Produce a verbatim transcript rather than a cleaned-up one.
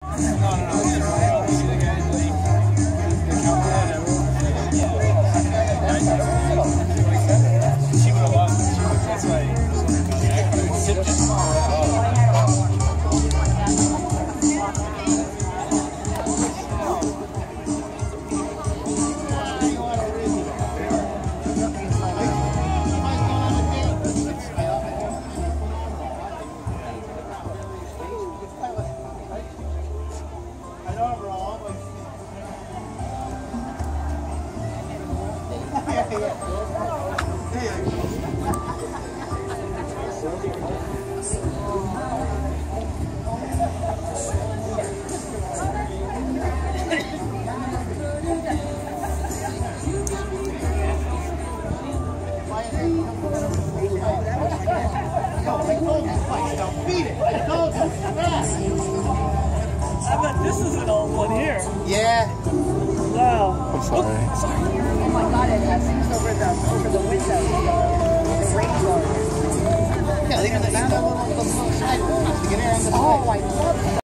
I bet this is an old one here. Yeah. Wow. I'm sorry. Oh, sorry. Oh my God, it has things over the over the window. The rain garden. Yeah, these are the little side windows to get air on the Oh, I love that.